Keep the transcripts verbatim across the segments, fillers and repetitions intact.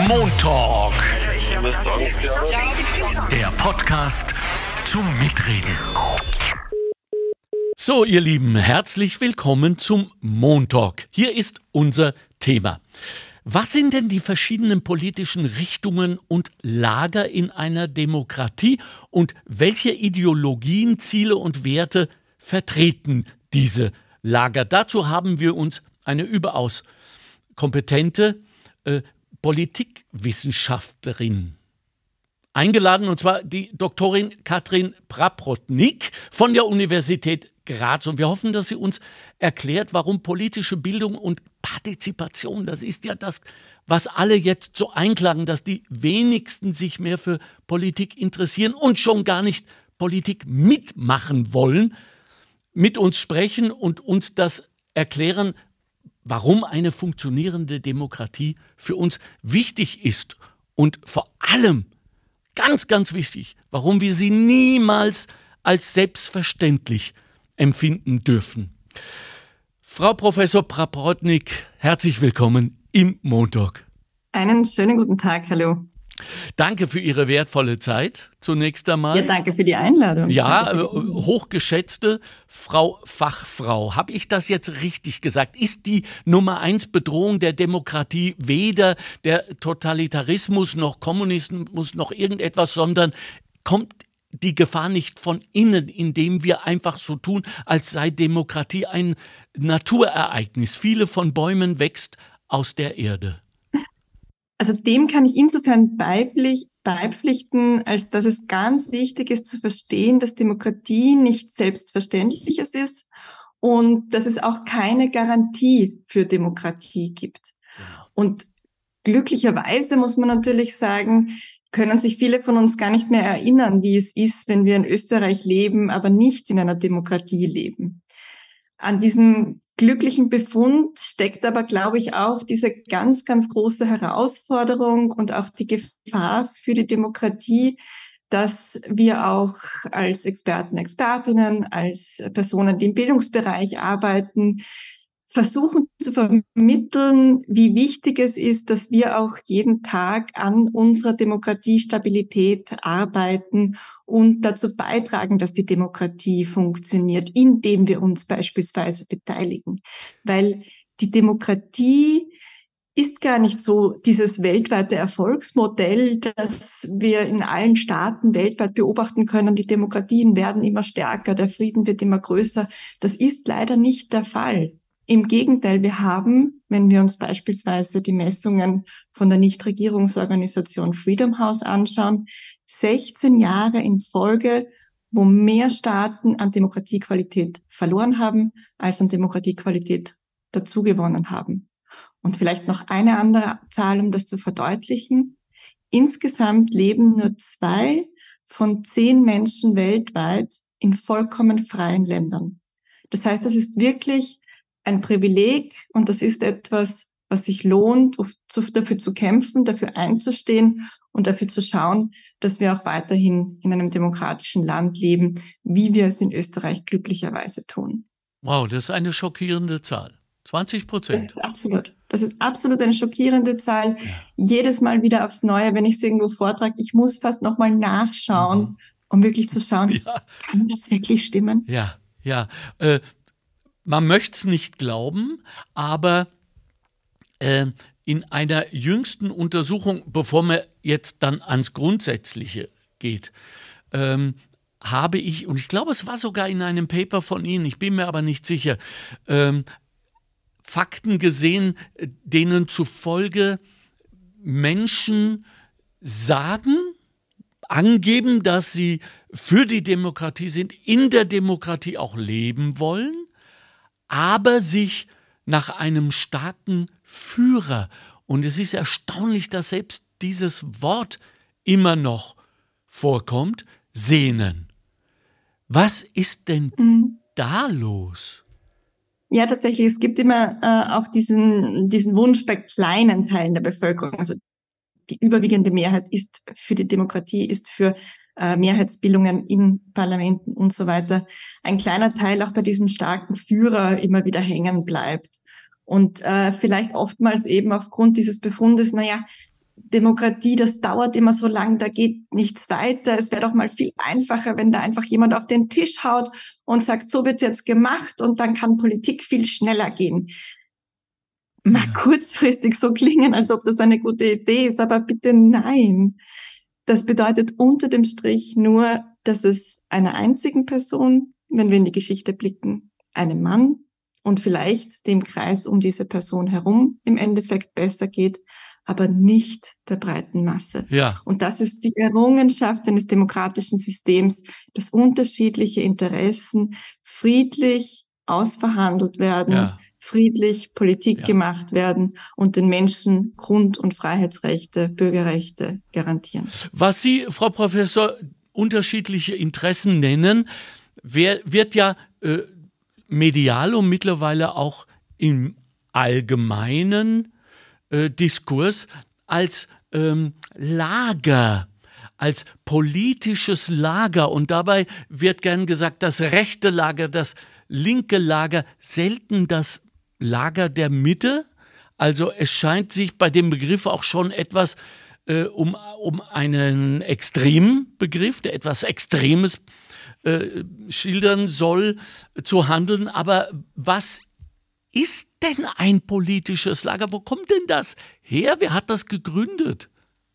Montalk, der Podcast zum Mitreden. So, ihr Lieben, herzlich willkommen zum Montalk. Hier ist unser Thema. Was sind denn die verschiedenen politischen Richtungen und Lager in einer Demokratie und welche Ideologien, Ziele und Werte vertreten diese Lager? Dazu haben wir uns eine überaus kompetente äh, Politikwissenschaftlerin eingeladen, und zwar die Doktorin Katrin Praprotnik von der Universität Graz. Und wir hoffen, dass sie uns erklärt, warum politische Bildung und Partizipation, das ist ja das, was alle jetzt so einklagen, dass die wenigsten sich mehr für Politik interessieren und schon gar nicht Politik mitmachen wollen, mit uns sprechen und uns das erklären, warum eine funktionierende Demokratie für uns wichtig ist und vor allem, ganz, ganz wichtig, warum wir sie niemals als selbstverständlich empfinden dürfen. Frau Professor Praprotnik, herzlich willkommen im Montalk. Einen schönen guten Tag, hallo. Danke für Ihre wertvolle Zeit zunächst einmal. Ja, danke für die Einladung. Ja, hochgeschätzte Frau Fachfrau, habe ich das jetzt richtig gesagt? Ist die Nummer eins Bedrohung der Demokratie weder der Totalitarismus noch Kommunismus noch irgendetwas, sondern kommt die Gefahr nicht von innen, indem wir einfach so tun, als sei Demokratie ein Naturereignis? Viele von Bäumen wächst aus der Erde. Also dem kann ich insofern beipflichten, als dass es ganz wichtig ist zu verstehen, dass Demokratie nichts Selbstverständliches ist und dass es auch keine Garantie für Demokratie gibt. Und glücklicherweise muss man natürlich sagen, können sich viele von uns gar nicht mehr erinnern, wie es ist, wenn wir in Österreich leben, aber nicht in einer Demokratie leben. An diesem glücklichen Befund steckt aber, glaube ich, auch diese ganz, ganz große Herausforderung und auch die Gefahr für die Demokratie, dass wir auch als Experten, Expertinnen, als Personen, die im Bildungsbereich arbeiten, versuchen zu vermitteln, wie wichtig es ist, dass wir auch jeden Tag an unserer Demokratiestabilität arbeiten und dazu beitragen, dass die Demokratie funktioniert, indem wir uns beispielsweise beteiligen. Weil die Demokratie ist gar nicht so dieses weltweite Erfolgsmodell, das wir in allen Staaten weltweit beobachten können. Die Demokratien werden immer stärker, der Frieden wird immer größer. Das ist leider nicht der Fall. Im Gegenteil, wir haben, wenn wir uns beispielsweise die Messungen von der Nichtregierungsorganisation Freedom House anschauen, sechzehn Jahre in Folge, wo mehr Staaten an Demokratiequalität verloren haben, als an Demokratiequalität dazugewonnen haben. Und vielleicht noch eine andere Zahl, um das zu verdeutlichen. Insgesamt leben nur zwei von zehn Menschen weltweit in vollkommen freien Ländern. Das heißt, das ist wirklich ein Privileg und das ist etwas, was sich lohnt, dafür zu kämpfen, dafür einzustehen und dafür zu schauen, dass wir auch weiterhin in einem demokratischen Land leben, wie wir es in Österreich glücklicherweise tun. Wow, das ist eine schockierende Zahl. zwanzig Prozent. Das ist absolut. Das ist absolut eine schockierende Zahl. Ja. Jedes Mal wieder aufs Neue, wenn ich es irgendwo vortrage, ich muss fast nochmal nachschauen, mhm. um wirklich zu schauen, ja. Kann das wirklich stimmen? Ja, ja. Äh, Man möchte es nicht glauben, aber äh, in einer jüngsten Untersuchung, bevor man jetzt dann ans Grundsätzliche geht, ähm, habe ich, und ich glaube, es war sogar in einem Paper von Ihnen, ich bin mir aber nicht sicher, ähm, Fakten gesehen, denen zufolge Menschen sagen, angeben, dass sie für die Demokratie sind, in der Demokratie auch leben wollen, aber sich nach einem starken Führer, und es ist erstaunlich, dass selbst dieses Wort immer noch vorkommt, sehnen. Was ist denn mhm. da los? Ja, tatsächlich, es gibt immer äh, auch diesen, diesen Wunsch bei kleinen Teilen der Bevölkerung, also die überwiegende Mehrheit ist für die Demokratie, ist für äh, Mehrheitsbildungen in Parlamenten und so weiter. Ein kleiner Teil auch bei diesem starken Führer immer wieder hängen bleibt. Und äh, vielleicht oftmals eben aufgrund dieses Befundes, naja, Demokratie, das dauert immer so lang, da geht nichts weiter. Es wäre doch mal viel einfacher, wenn da einfach jemand auf den Tisch haut und sagt, so wird's jetzt gemacht und dann kann Politik viel schneller gehen. Mag Ja. kurzfristig so klingen, als ob das eine gute Idee ist, aber bitte nein. Das bedeutet unter dem Strich nur, dass es einer einzigen Person, wenn wir in die Geschichte blicken, einem Mann und vielleicht dem Kreis um diese Person herum im Endeffekt besser geht, aber nicht der breiten Masse. Ja. Und das ist die Errungenschaft eines demokratischen Systems, dass unterschiedliche Interessen friedlich ausverhandelt werden, Ja. friedlich Politik Ja. gemacht werden und den Menschen Grund- und Freiheitsrechte, Bürgerrechte garantieren. Was Sie, Frau Professor, unterschiedliche Interessen nennen, wer, wird ja äh, medial und mittlerweile auch im allgemeinen äh, Diskurs als ähm, Lager, als politisches Lager, und dabei wird gern gesagt, das rechte Lager, das linke Lager, selten das Lager der Mitte. Also es scheint sich bei dem Begriff auch schon etwas äh, um, um einen extremen Begriff, der etwas Extremes äh, schildern soll, zu handeln. Aber was ist denn ein politisches Lager? Wo kommt denn das her? Wer hat das gegründet?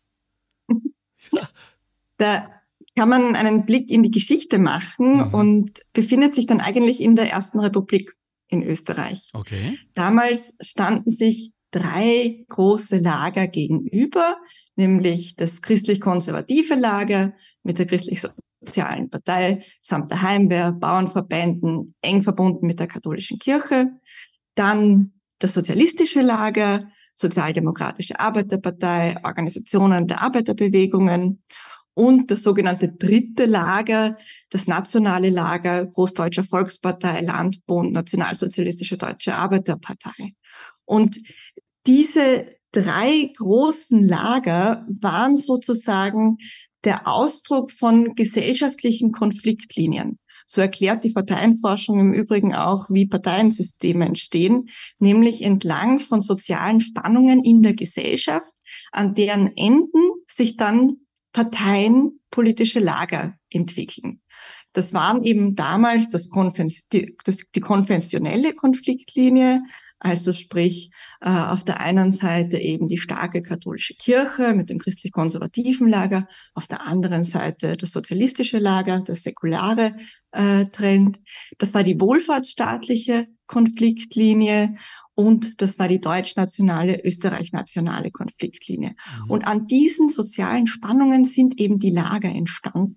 Ja. Da kann man einen Blick in die Geschichte machen Mhm. und befindet sich dann eigentlich in der Ersten Republik in Österreich. Okay. Damals standen sich drei große Lager gegenüber, nämlich das christlich-konservative Lager mit der christlich-sozialen Partei samt der Heimwehr, Bauernverbänden, eng verbunden mit der katholischen Kirche. Dann das sozialistische Lager, Sozialdemokratische Arbeiterpartei, Organisationen der Arbeiterbewegungen und das sogenannte dritte Lager, das nationale Lager, Großdeutscher Volkspartei, Landbund, Nationalsozialistische Deutsche Arbeiterpartei. Und diese drei großen Lager waren sozusagen der Ausdruck von gesellschaftlichen Konfliktlinien. So erklärt die Parteienforschung im Übrigen auch, wie Parteiensysteme entstehen, nämlich entlang von sozialen Spannungen in der Gesellschaft, an deren Enden sich dann Parteien, politische Lager entwickeln. Das waren eben damals das Konven- die, das, die konventionelle Konfliktlinie, also sprich äh, auf der einen Seite eben die starke katholische Kirche mit dem christlich-konservativen Lager, auf der anderen Seite das sozialistische Lager, der säkulare äh, Trend. Das war die wohlfahrtsstaatliche Konfliktlinie und das war die deutsch-nationale, österreich-nationale Konfliktlinie. Mhm. Und an diesen sozialen Spannungen sind eben die Lager entstanden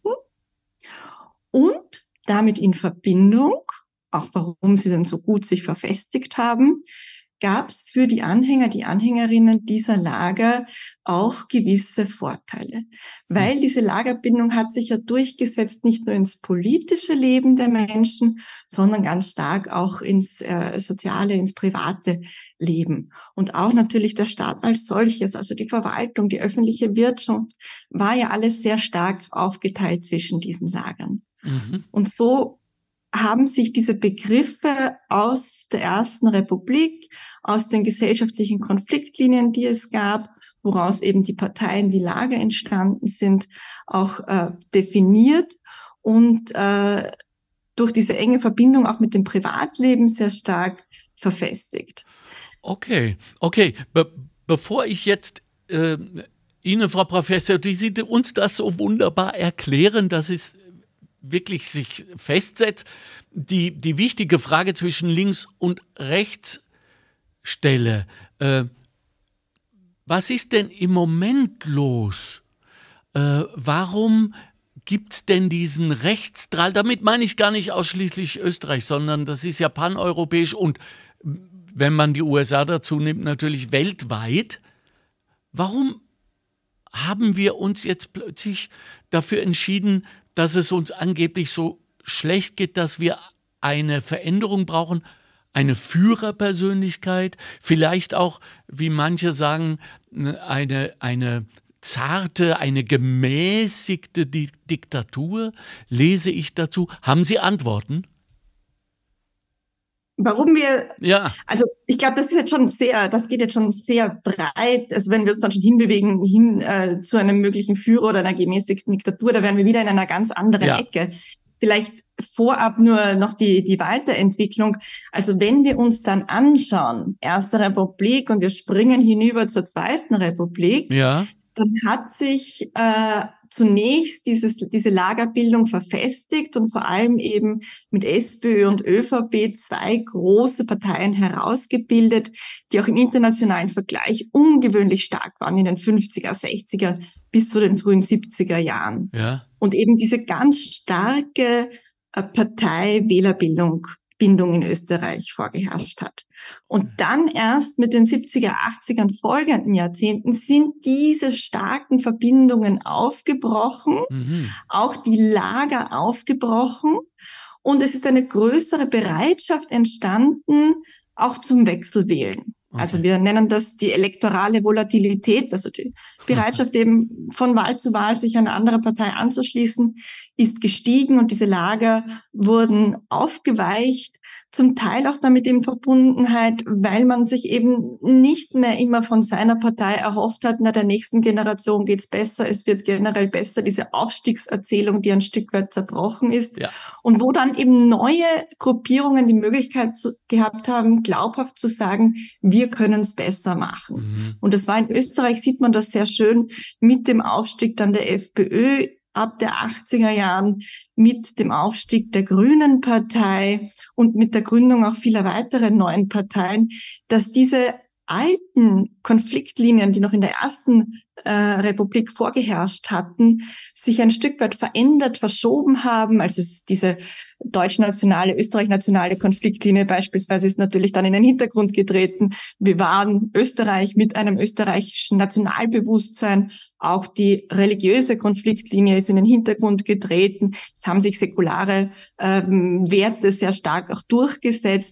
und damit in Verbindung, auch warum sie dann so gut sich verfestigt haben, gab es für die Anhänger, die Anhängerinnen dieser Lager auch gewisse Vorteile. Weil diese Lagerbindung hat sich ja durchgesetzt, nicht nur ins politische Leben der Menschen, sondern ganz stark auch ins äh, soziale, ins private Leben. Und auch natürlich der Staat als solches, also die Verwaltung, die öffentliche Wirtschaft, war ja alles sehr stark aufgeteilt zwischen diesen Lagern. Mhm. Und so haben sich diese Begriffe aus der Ersten Republik, aus den gesellschaftlichen Konfliktlinien, die es gab, woraus eben die Parteien, die Lager entstanden sind, auch äh, definiert und äh, durch diese enge Verbindung auch mit dem Privatleben sehr stark verfestigt. Okay, okay. Be- bevor ich jetzt äh, Ihnen, Frau Professor, die Sie uns das so wunderbar erklären, dass es wirklich sich festsetzt, die, die wichtige Frage zwischen links und rechts stelle. Äh, was ist denn im Moment los? Äh, warum gibt es denn diesen Rechtsdrall? Damit meine ich gar nicht ausschließlich Österreich, sondern das ist ja paneuropäisch und wenn man die U S A dazu nimmt, natürlich weltweit. Warum haben wir uns jetzt plötzlich dafür entschieden, dass es uns angeblich so schlecht geht, dass wir eine Veränderung brauchen, eine Führerpersönlichkeit, vielleicht auch, wie manche sagen, eine, eine zarte, eine gemäßigte Di- Diktatur? Lese ich dazu? Haben Sie Antworten? Warum wir, ja. also ich glaube, das ist jetzt schon sehr, das geht jetzt schon sehr breit. Also wenn wir uns dann schon hinbewegen, hin äh, zu einem möglichen Führer oder einer gemäßigten Diktatur, da wären wir wieder in einer ganz anderen ja. Ecke. Vielleicht vorab nur noch die, die Weiterentwicklung. Also wenn wir uns dann anschauen, Erste Republik und wir springen hinüber zur Zweiten Republik, ja. dann hat sich äh, zunächst dieses, diese Lagerbildung verfestigt und vor allem eben mit SPÖ und ÖVP zwei große Parteien herausgebildet, die auch im internationalen Vergleich ungewöhnlich stark waren in den fünfziger, sechziger bis zu den frühen siebziger Jahren. Ja. Und eben diese ganz starke äh, Partei-Wählerbildung Bindung in Österreich vorgeherrscht hat. Und dann erst mit den siebziger, achtziger und folgenden Jahrzehnten sind diese starken Verbindungen aufgebrochen, mhm. auch die Lager aufgebrochen und es ist eine größere Bereitschaft entstanden, auch zum Wechselwählen. Okay. Also wir nennen das die elektorale Volatilität, also die Bereitschaft eben von Wahl zu Wahl sich einer anderen Partei anzuschließen, ist gestiegen und diese Lager wurden aufgeweicht, zum Teil auch damit in Verbundenheit, weil man sich eben nicht mehr immer von seiner Partei erhofft hat, na, der nächsten Generation geht's besser, es wird generell besser, diese Aufstiegserzählung, die ein Stück weit zerbrochen ist. Ja. Und wo dann eben neue Gruppierungen die Möglichkeit zu, gehabt haben, glaubhaft zu sagen, wir können es besser machen. Mhm. Und das war in Österreich, sieht man das sehr schön, mit dem Aufstieg dann der FPÖ, ab der achtziger Jahren mit dem Aufstieg der Grünen Partei und mit der Gründung auch vieler weiteren neuen Parteien, dass diese alten Konfliktlinien, die noch in der ersten äh, Republik vorgeherrscht hatten, sich ein Stück weit verändert, verschoben haben. Also diese deutsch-nationale, österreich-nationale Konfliktlinie beispielsweise ist natürlich dann in den Hintergrund getreten. Wir waren Österreich mit einem österreichischen Nationalbewusstsein. Auch die religiöse Konfliktlinie ist in den Hintergrund getreten. Es haben sich säkulare ähm, Werte sehr stark auch durchgesetzt.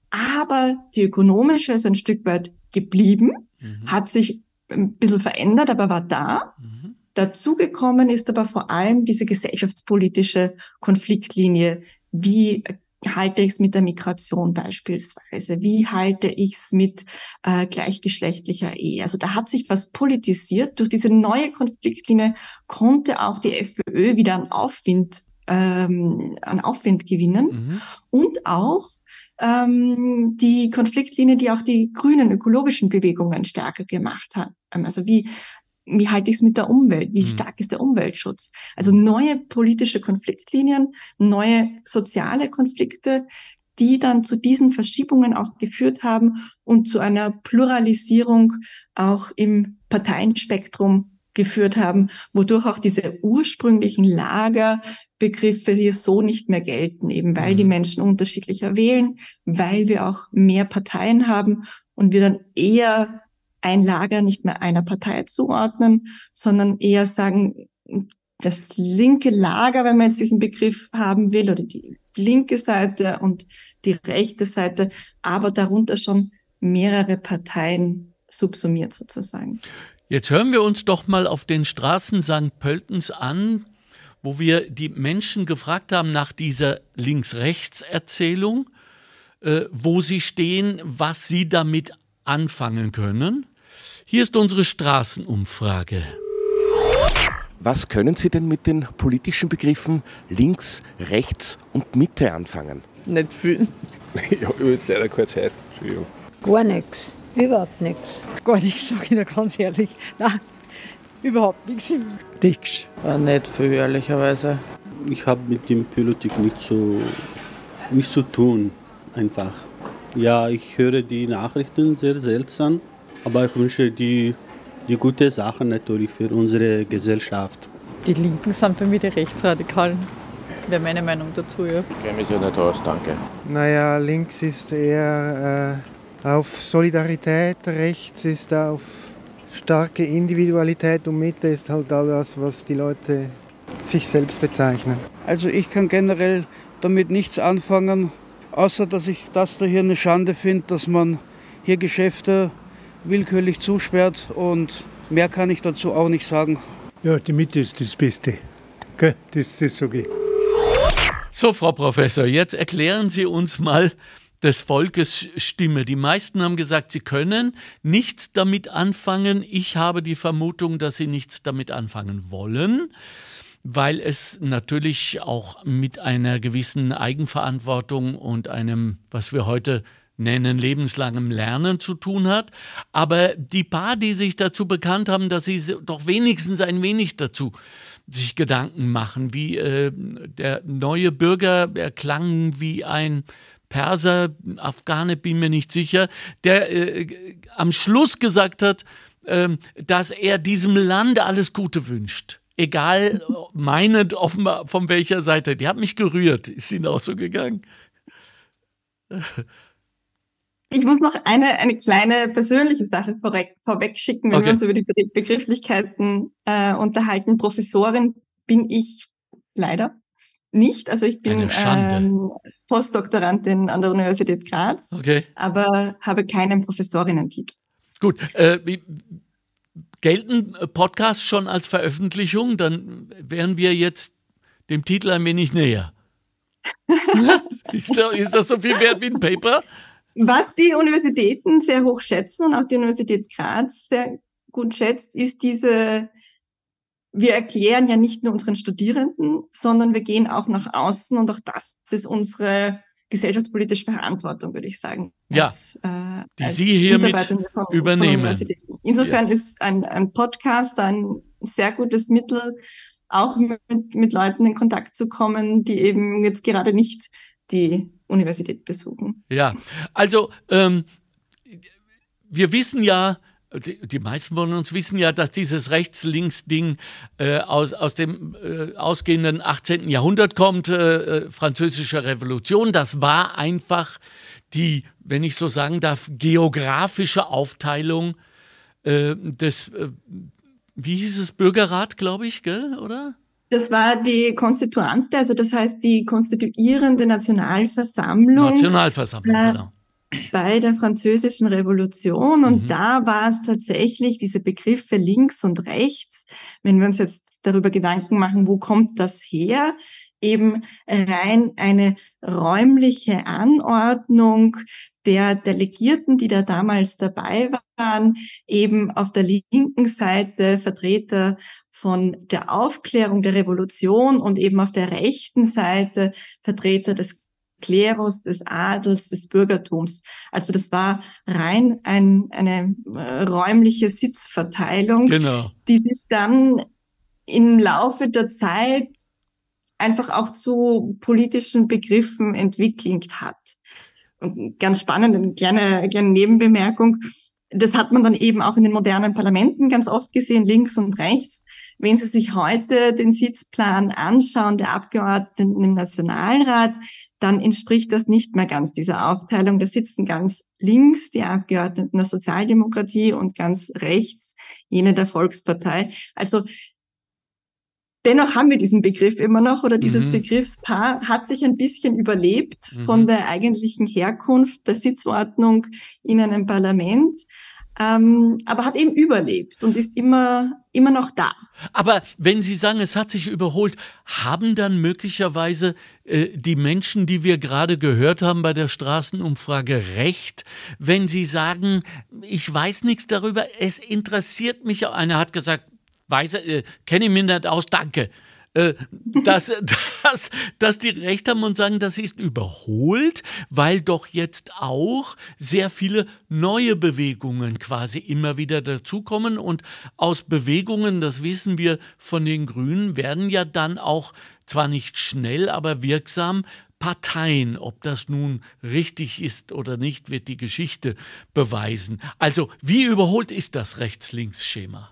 Aber die ökonomische ist ein Stück weit geblieben, mhm. hat sich ein bisschen verändert, aber war da. Mhm. Dazugekommen ist aber vor allem diese gesellschaftspolitische Konfliktlinie. Wie halte ich es mit der Migration beispielsweise? Wie halte ich es mit äh, gleichgeschlechtlicher Ehe? Also da hat sich was politisiert. Durch diese neue Konfliktlinie konnte auch die FPÖ wieder an Aufwind, ähm, an Aufwind gewinnen. Mhm. Und auch ähm, die Konfliktlinie, die auch die grünen ökologischen Bewegungen stärker gemacht hat. Also wie Wie halte ich es mit der Umwelt? Wie mhm. stark ist der Umweltschutz? Also neue politische Konfliktlinien, neue soziale Konflikte, die dann zu diesen Verschiebungen auch geführt haben und zu einer Pluralisierung auch im Parteienspektrum geführt haben, wodurch auch diese ursprünglichen Lagerbegriffe hier so nicht mehr gelten, eben weil mhm. die Menschen unterschiedlicher wählen, weil wir auch mehr Parteien haben und wir dann eher ein Lager nicht mehr einer Partei zuordnen, sondern eher sagen, das linke Lager, wenn man jetzt diesen Begriff haben will, oder die linke Seite und die rechte Seite, aber darunter schon mehrere Parteien subsumiert sozusagen. Jetzt hören wir uns doch mal auf den Straßen Sankt Pöltens an, wo wir die Menschen gefragt haben nach dieser Links-Rechts-Erzählung, äh, wo sie stehen, was sie damit anfangen können. Hier ist unsere Straßenumfrage. Was können Sie denn mit den politischen Begriffen links, rechts und Mitte anfangen? Nicht viel. Ich habe jetzt leider keine Zeit. Entschuldigung. Gar nichts. Überhaupt nichts. Gar nichts, sage ich Ihnen ganz ehrlich. Nein, überhaupt nichts. Nichts. Ja, nicht viel, ehrlicherweise. Ich habe mit dem Politik nicht so nichts zu tun, einfach. Ja, ich höre die Nachrichten sehr seltsam, aber ich wünsche die, die gute Sachen natürlich für unsere Gesellschaft. Die Linken sind bei mir die Rechtsradikalen. Wäre meine Meinung dazu, ja. Ich kenne mich ja nicht aus, danke. Naja, links ist eher äh, auf Solidarität, rechts ist auf starke Individualität und Mitte ist halt all das, was die Leute sich selbst bezeichnen. Also ich kann generell damit nichts anfangen, außer dass ich das da hier eine Schande finde, dass man hier Geschäfte willkürlich zusperrt und mehr kann ich dazu auch nicht sagen. Ja, die Mitte ist das Beste. Okay, das ist okay. So, Frau Professor, jetzt erklären Sie uns mal des Volkes Stimme. Die meisten haben gesagt, sie können nichts damit anfangen. Ich habe die Vermutung, dass sie nichts damit anfangen wollen, weil es natürlich auch mit einer gewissen Eigenverantwortung und einem, was wir heute nennen, lebenslangem Lernen zu tun hat. Aber die paar, die sich dazu bekannt haben, dass sie doch wenigstens ein wenig dazu sich Gedanken machen, wie äh, der neue Bürger, der klang wie ein Perser, Afghane, bin mir nicht sicher, der äh, am Schluss gesagt hat, äh, dass er diesem Land alles Gute wünscht. Egal, meinend offenbar von welcher Seite. Die hat mich gerührt. Ist Ihnen auch so gegangen? Ich muss noch eine, eine kleine persönliche Sache vorweg, vorweg schicken, wenn Okay. wir uns über die Be- Begrifflichkeiten äh, unterhalten. Professorin bin ich leider nicht. Also ich bin Eine Schande. ähm, Postdoktorandin an der Universität Graz, Okay. aber habe keinen Professorinnentitel. Gut, äh, wie, gelten Podcasts schon als Veröffentlichung? Dann wären wir jetzt dem Titel ein wenig näher. ist, das, ist das so viel wert wie ein Paper? Was die Universitäten sehr hoch schätzen und auch die Universität Graz sehr gut schätzt, ist diese, wir erklären ja nicht nur unseren Studierenden, sondern wir gehen auch nach außen und auch das ist unsere gesellschaftspolitische Verantwortung, würde ich sagen. Ja, als, äh, die als Sie hiermit Mitarbeitende von, von übernehmen. Universitäten. Insofern ja. ist ein, ein Podcast ein sehr gutes Mittel, auch mit, mit Leuten in Kontakt zu kommen, die eben jetzt gerade nicht die Universität besuchen. Ja, also ähm, wir wissen ja, die, die meisten von uns wissen ja, dass dieses Rechts-Links-Ding äh, aus, aus dem äh, ausgehenden achtzehnten Jahrhundert kommt, äh, französische Revolution. Das war einfach die, wenn ich so sagen darf, geografische Aufteilung äh, des, äh, wie hieß es, Bürgerrat, glaube ich, gell, oder? Das war die Konstituante, also das heißt die konstituierende Nationalversammlung. Nationalversammlung, äh, genau. Bei der Französischen Revolution. Und Mhm. da war es tatsächlich diese Begriffe links und rechts. Wenn wir uns jetzt darüber Gedanken machen, wo kommt das her? Eben rein eine räumliche Anordnung der Delegierten, die da damals dabei waren, eben auf der linken Seite Vertreter von der Aufklärung der Revolution und eben auf der rechten Seite Vertreter des Klerus, des Adels, des Bürgertums. Also das war rein ein, eine äh, räumliche Sitzverteilung, Genau. die sich dann im Laufe der Zeit einfach auch zu politischen Begriffen entwickelt hat. Und ganz spannend, eine kleine, kleine Nebenbemerkung, das hat man dann eben auch in den modernen Parlamenten ganz oft gesehen, links und rechts. Wenn Sie sich heute den Sitzplan anschauen der Abgeordneten im Nationalrat, dann entspricht das nicht mehr ganz dieser Aufteilung. Da sitzen ganz links die Abgeordneten der Sozialdemokratie und ganz rechts jene der Volkspartei. Also dennoch haben wir diesen Begriff immer noch oder dieses Mhm. Begriffspaar hat sich ein bisschen überlebt Mhm. von der eigentlichen Herkunft der Sitzordnung in einem Parlament. Ähm, aber hat eben überlebt und ist immer, immer noch da. Aber wenn Sie sagen, es hat sich überholt, haben dann möglicherweise äh, die Menschen, die wir gerade gehört haben bei der Straßenumfrage, recht, wenn sie sagen, ich weiß nichts darüber, es interessiert mich. Einer hat gesagt, weiß, äh, kenne ich mich nicht aus, danke. Äh, dass, dass, dass die recht haben und sagen, das ist überholt, weil doch jetzt auch sehr viele neue Bewegungen quasi immer wieder dazukommen und aus Bewegungen, das wissen wir von den Grünen, werden ja dann auch zwar nicht schnell, aber wirksam Parteien. Ob das nun richtig ist oder nicht, wird die Geschichte beweisen. Also wie überholt ist das Rechts-Links-Schema?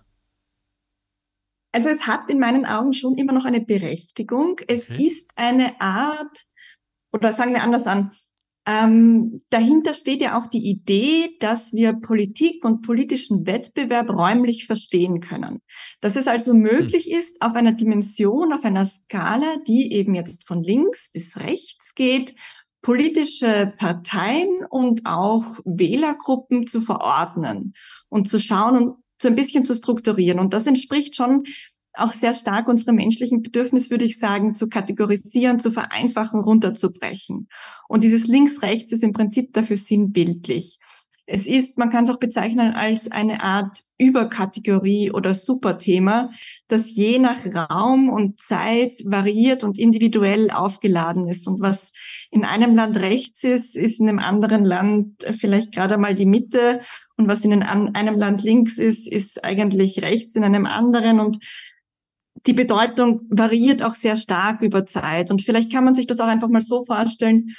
Also es hat in meinen Augen schon immer noch eine Berechtigung. Es Okay. ist eine Art, oder fangen wir anders an, ähm, dahinter steht ja auch die Idee, dass wir Politik und politischen Wettbewerb räumlich verstehen können. Dass es also möglich ist, auf einer Dimension, auf einer Skala, die eben jetzt von links bis rechts geht, politische Parteien und auch Wählergruppen zu verordnen und zu schauen und so ein bisschen zu strukturieren. Und das entspricht schon auch sehr stark unsere menschlichen Bedürfnisse, würde ich sagen, zu kategorisieren, zu vereinfachen, runterzubrechen. Und dieses Links-Rechts ist im Prinzip dafür sinnbildlich. Es ist, man kann es auch bezeichnen als eine Art Überkategorie oder Superthema, das je nach Raum und Zeit variiert und individuell aufgeladen ist. Und was in einem Land rechts ist, ist in einem anderen Land vielleicht gerade mal die Mitte. Und was in einem Land links ist, ist eigentlich rechts in einem anderen. Und die Bedeutung variiert auch sehr stark über Zeit. Und vielleicht kann man sich das auch einfach mal so vorstellen,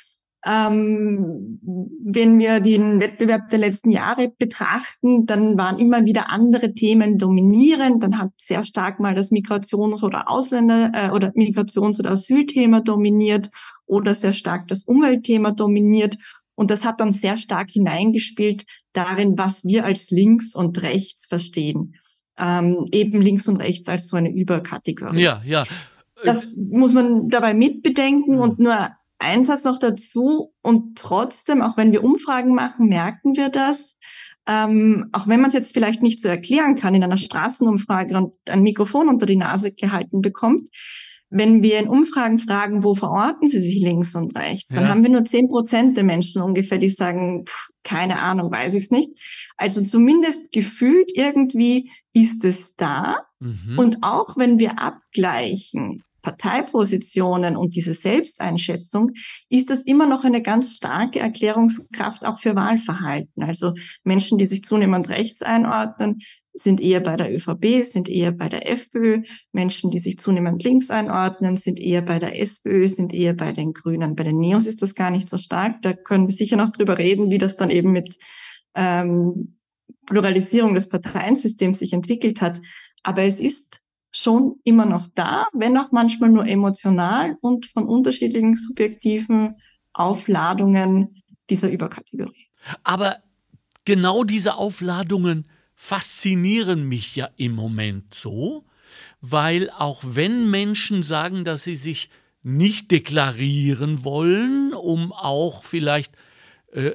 Ähm, wenn wir den Wettbewerb der letzten Jahre betrachten, dann waren immer wieder andere Themen dominierend. Dann hat sehr stark mal das Migrations- oder Ausländer- äh, oder Migrations- oder Asylthema dominiert oder sehr stark das Umweltthema dominiert. Und das hat dann sehr stark hineingespielt darin, was wir als links und rechts verstehen. Ähm, eben links und rechts als so eine Überkategorie. Ja, ja. Das muss man dabei mitbedenken mhm. und nur ein Satz noch dazu, und trotzdem, auch wenn wir Umfragen machen, merken wir das, ähm, auch wenn man es jetzt vielleicht nicht so erklären kann in einer Straßenumfrage und ein Mikrofon unter die Nase gehalten bekommt, wenn wir in Umfragen fragen, wo verorten Sie sich links und rechts, dann ja. haben wir nur zehn Prozent der Menschen ungefähr, die sagen, pff, keine Ahnung, weiß ich es nicht. Also zumindest gefühlt irgendwie ist es da. Mhm. Und auch wenn wir abgleichen, Parteipositionen und diese Selbsteinschätzung, ist das immer noch eine ganz starke Erklärungskraft auch für Wahlverhalten. Also Menschen, die sich zunehmend rechts einordnen, sind eher bei der ÖVP, sind eher bei der FPÖ. Menschen, die sich zunehmend links einordnen, sind eher bei der SPÖ, sind eher bei den Grünen. Bei den Neos ist das gar nicht so stark. Da können wir sicher noch drüber reden, wie das dann eben mit ähm, Pluralisierung des Parteiensystems sich entwickelt hat. Aber es ist schon immer noch da, wenn auch manchmal nur emotional und von unterschiedlichen subjektiven Aufladungen dieser Überkategorie. Aber genau diese Aufladungen faszinieren mich ja im Moment so, weil auch wenn Menschen sagen, dass sie sich nicht deklarieren wollen, um auch vielleicht äh,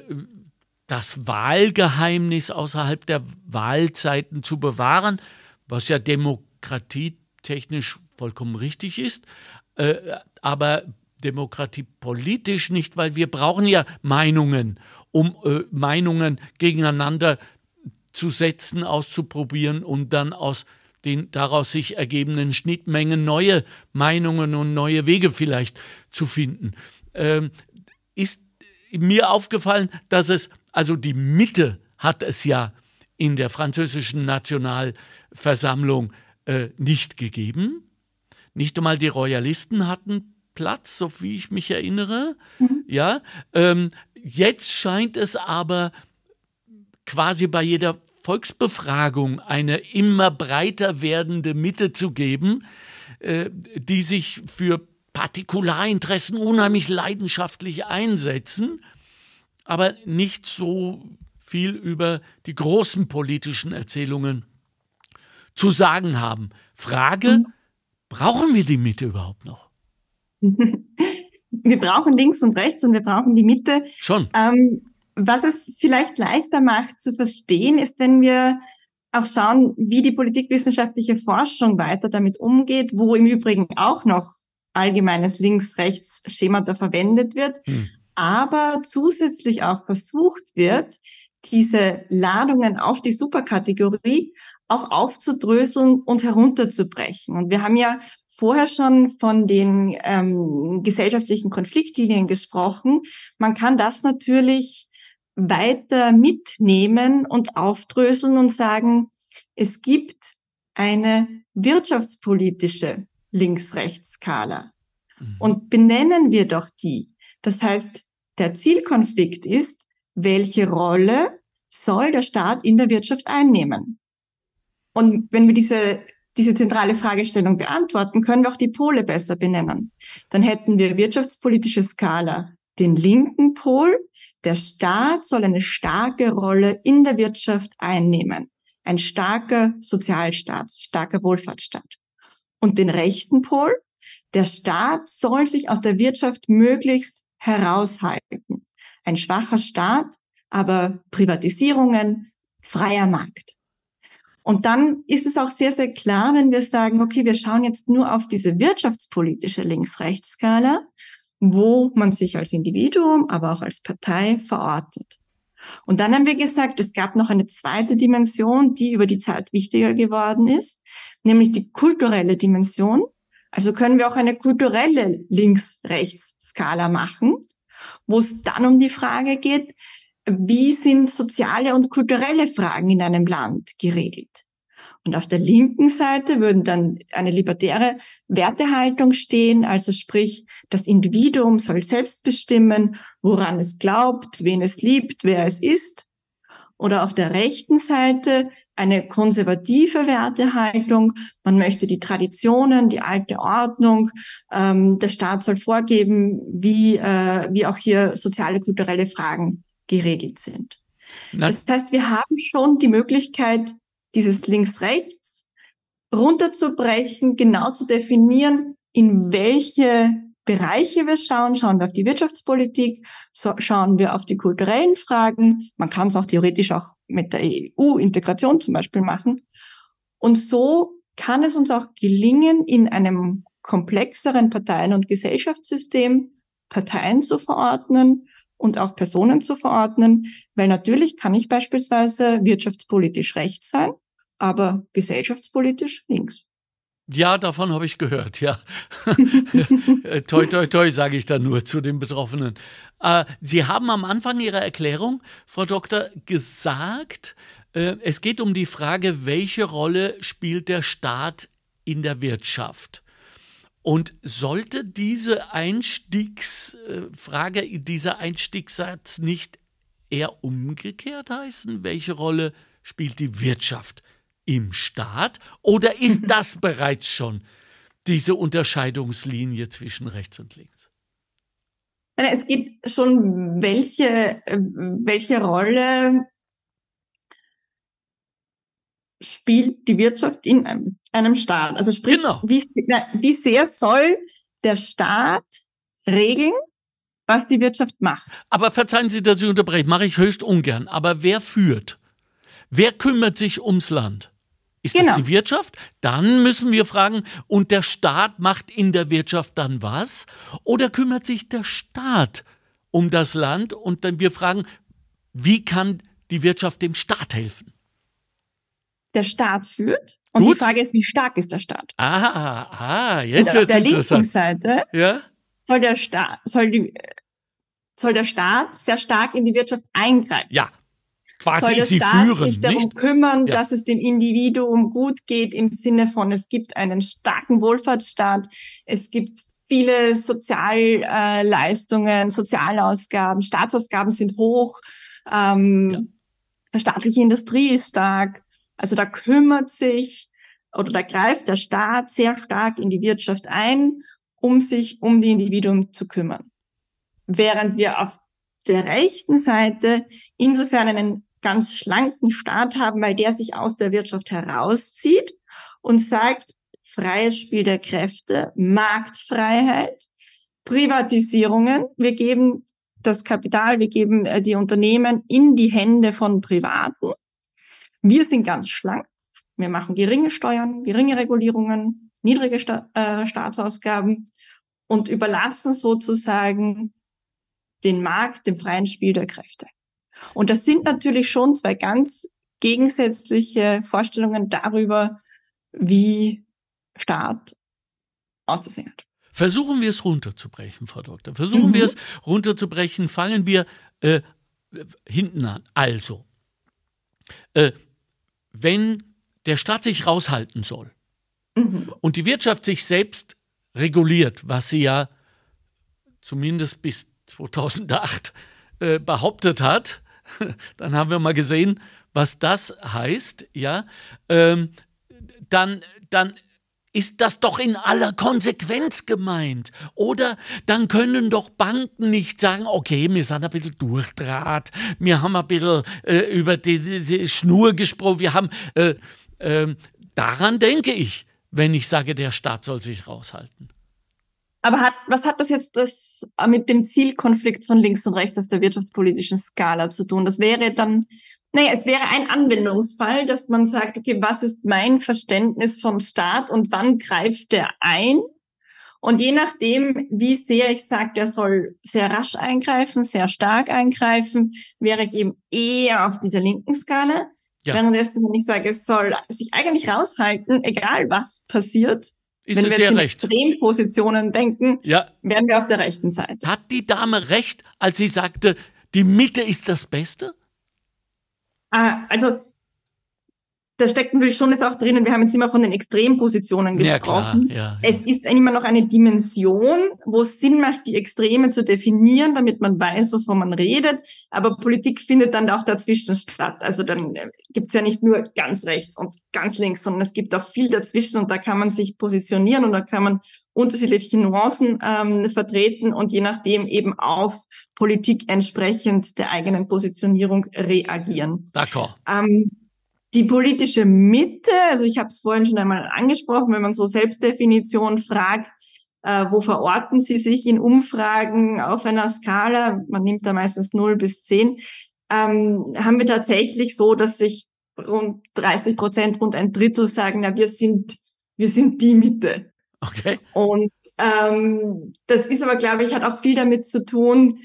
das Wahlgeheimnis außerhalb der Wahlzeiten zu bewahren, was ja demokratietechnisch vollkommen richtig ist, äh, aber demokratiepolitisch nicht, weil wir brauchen ja Meinungen, um äh, Meinungen gegeneinander zu setzen, auszuprobieren und dann aus den daraus sich ergebenden Schnittmengen neue Meinungen und neue Wege vielleicht zu finden. Ähm, ist mir aufgefallen, dass es, also die Mitte hat es ja in der französischen Nationalversammlung äh, nicht gegeben. Nicht einmal die Royalisten hatten Platz, so wie ich mich erinnere. Mhm. Ja, ähm, jetzt scheint es aber quasi bei jeder Volksbefragung eine immer breiter werdende Mitte zu geben, äh, die sich für Partikularinteressen unheimlich leidenschaftlich einsetzen, aber nicht so viel über die großen politischen Erzählungen zu sagen haben. Frage, mhm. brauchen wir die Mitte überhaupt noch? Wir brauchen links und rechts und wir brauchen die Mitte. Schon. Ähm, was es vielleicht leichter macht zu verstehen, ist, wenn wir auch schauen, wie die politikwissenschaftliche Forschung weiter damit umgeht, wo im Übrigen auch noch allgemeines Links-Rechts-Schemata verwendet wird, hm. aber zusätzlich auch versucht wird, diese Ladungen auf die Superkategorie auch aufzudröseln und herunterzubrechen. Und wir haben ja vorher schon von den ähm, gesellschaftlichen Konfliktlinien gesprochen. Man kann das natürlich weiter mitnehmen und aufdröseln und sagen, es gibt eine wirtschaftspolitische Links-Rechts-Skala. Mhm. Und benennen wir doch die. Das heißt, der Zielkonflikt ist, welche Rolle soll der Staat in der Wirtschaft einnehmen? Und wenn wir diese, diese zentrale Fragestellung beantworten, können wir auch die Pole besser benennen. Dann hätten wir wirtschaftspolitische Skala den linken Pol. Der Staat soll eine starke Rolle in der Wirtschaft einnehmen. Ein starker Sozialstaat, starker Wohlfahrtsstaat. Und den rechten Pol. Der Staat soll sich aus der Wirtschaft möglichst heraushalten. Ein schwacher Staat, aber Privatisierungen, freier Markt. Und dann ist es auch sehr, sehr klar, wenn wir sagen, okay, wir schauen jetzt nur auf diese wirtschaftspolitische Links-Rechts-Skala, wo man sich als Individuum, aber auch als Partei verortet. Und dann haben wir gesagt, es gab noch eine zweite Dimension, die über die Zeit wichtiger geworden ist, nämlich die kulturelle Dimension. Also können wir auch eine kulturelle Links-Rechts-Skala machen, wo es dann um die Frage geht, wie sind soziale und kulturelle Fragen in einem Land geregelt? Und auf der linken Seite würden dann eine libertäre Wertehaltung stehen, also sprich, das Individuum soll selbst bestimmen, woran es glaubt, wen es liebt, wer es ist. Oder auf der rechten Seite eine konservative Wertehaltung. Man möchte die Traditionen, die alte Ordnung, ähm, der Staat soll vorgeben, wie, äh, wie auch hier soziale, kulturelle Fragen geregelt sind. Na, das heißt, wir haben schon die Möglichkeit, dieses Links-Rechts runterzubrechen, genau zu definieren, in welche Bereiche wir schauen. Schauen wir auf die Wirtschaftspolitik, so schauen wir auf die kulturellen Fragen. Man kann es auch theoretisch auch mit der E U-Integration zum Beispiel machen. Und so kann es uns auch gelingen, in einem komplexeren Parteien- und Gesellschaftssystem Parteien zu verordnen und auch Personen zu verordnen, weil natürlich kann ich beispielsweise wirtschaftspolitisch rechts sein, aber gesellschaftspolitisch links. Ja, davon habe ich gehört, ja. toi, toi, toi, sage ich dann nur zu den Betroffenen. Äh, Sie haben am Anfang Ihrer Erklärung, Frau Doktor, gesagt, äh, es geht um die Frage, welche Rolle spielt der Staat in der Wirtschaft? Und sollte diese Einstiegsfrage, dieser Einstiegssatz nicht eher umgekehrt heißen? Welche Rolle spielt die Wirtschaft im Staat? Oder ist das bereits schon diese Unterscheidungslinie zwischen rechts und links? Es gibt schon, welche, welche Rolle spielt die Wirtschaft in einem, einem Staat? Also sprich, genau. wie, wie sehr soll der Staat regeln, was die Wirtschaft macht? Aber verzeihen Sie, dass ich unterbreche, mache ich höchst ungern. Aber wer führt? Wer kümmert sich ums Land? Ist genau. das die Wirtschaft? Dann müssen wir fragen, und der Staat macht in der Wirtschaft dann was? Oder kümmert sich der Staat um das Land? Und dann wir fragen, wie kann die Wirtschaft dem Staat helfen? Der Staat führt. Und Gut. Die Frage ist, wie stark ist der Staat? Ah, ah jetzt wird es interessant. Auf der linken Seite ja? soll, der Staat, soll, die, soll der Staat sehr stark in die Wirtschaft eingreifen. Ja, quasi soll der sie Staat führen, sich darum nicht? kümmern, Ja. dass es dem Individuum gut geht, im Sinne von, es gibt einen starken Wohlfahrtsstaat, es gibt viele Sozialleistungen, äh, Sozialausgaben, Staatsausgaben sind hoch, ähm, Ja. die staatliche Industrie ist stark. Also da kümmert sich oder da greift der Staat sehr stark in die Wirtschaft ein, um sich um die Individuen zu kümmern. Während wir auf der rechten Seite insofern einen ganz schlanken Staat haben, weil der sich aus der Wirtschaft herauszieht und sagt, freies Spiel der Kräfte, Marktfreiheit, Privatisierungen. Wir geben das Kapital, wir geben die Unternehmen in die Hände von Privaten. Wir sind ganz schlank. Wir machen geringe Steuern, geringe Regulierungen, niedrige Sta- äh, Staatsausgaben und überlassen sozusagen den Markt, dem freien Spiel der Kräfte. Und das sind natürlich schon zwei ganz gegensätzliche Vorstellungen darüber, wie Staat auszusehen hat. Versuchen wir es runterzubrechen, Frau Doktor. Versuchen Mhm. wir es runterzubrechen. Fangen wir äh, hinten an. Also, äh, wenn der Staat sich raushalten soll Mhm. und die Wirtschaft sich selbst reguliert, was sie ja zumindest bis zweitausendacht äh, behauptet hat, dann haben wir mal gesehen, was das heißt, ja, ähm, dann, dann ist das doch in aller Konsequenz gemeint. Oder dann können doch Banken nicht sagen, okay, wir sind ein bisschen durchdraht, wir haben ein bisschen äh, über die, die, die Schnur gesprochen, wir haben, äh, äh, daran denke ich, wenn ich sage, der Staat soll sich raushalten. Aber hat, was hat das jetzt das mit dem Zielkonflikt von links und rechts auf der wirtschaftspolitischen Skala zu tun? Das wäre dann Naja, es wäre ein Anwendungsfall, dass man sagt, okay, was ist mein Verständnis von Staat und wann greift der ein? Und je nachdem, wie sehr ich sage, der soll sehr rasch eingreifen, sehr stark eingreifen, wäre ich eben eher auf dieser linken Skala. Ja. Währenddessen, wenn ich sage, es soll sich eigentlich raushalten, egal was passiert, ist wenn es wir sehr jetzt in recht. Extrempositionen denken, ja. wären wir auf der rechten Seite. Hat die Dame recht, als sie sagte, die Mitte ist das Beste? Ah, also da steckt natürlich schon jetzt auch drinnen, wir haben jetzt immer von den Extrempositionen gesprochen. Ja, klar, ja, ja. Es ist immer noch eine Dimension, wo es Sinn macht, die Extreme zu definieren, damit man weiß, wovon man redet. Aber Politik findet dann auch dazwischen statt. Also dann gibt es ja nicht nur ganz rechts und ganz links, sondern es gibt auch viel dazwischen und da kann man sich positionieren und da kann man unterschiedliche Nuancen ähm, vertreten und je nachdem eben auf Politik entsprechend der eigenen Positionierung reagieren. D'accord. Ähm, Die politische Mitte, also ich habe es vorhin schon einmal angesprochen, wenn man so Selbstdefinition fragt, äh, wo verorten Sie sich in Umfragen auf einer Skala, man nimmt da meistens null bis zehn, ähm, haben wir tatsächlich so, dass sich rund dreißig Prozent, rund ein Drittel sagen, na, wir sind, wir sind die Mitte. Okay. Und ähm, das ist aber, glaube ich, hat auch viel damit zu tun,